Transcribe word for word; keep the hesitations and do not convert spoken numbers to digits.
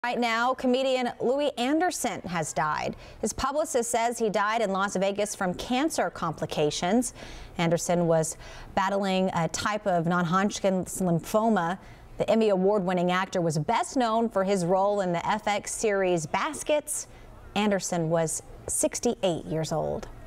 Right now, comedian Louie Anderson has died. His publicist says he died in Las Vegas from cancer complications. Anderson was battling a type of non-Hodgkin's lymphoma. The Emmy Award-winning actor was best known for his role in the F X series Baskets. Anderson was sixty-eight years old.